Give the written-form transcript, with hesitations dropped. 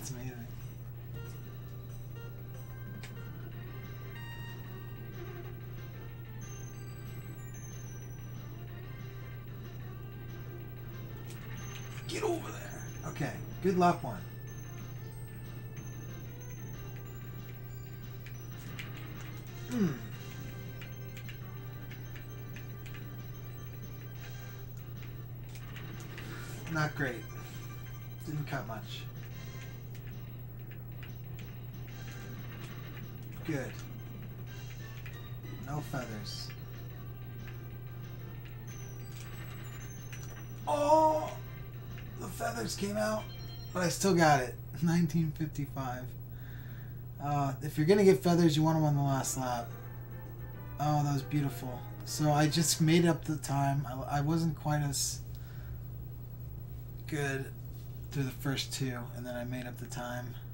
That's amazing. Get over there. Okay, good luck one. Not great. Didn't cut much. Good. No feathers. Oh! The feathers came out, but I still got it. 1955. If you're gonna get feathers, you want them on the last lap. Oh, that was beautiful. So I just made up the time. I wasn't quite as good through the first two, and then I made up the time.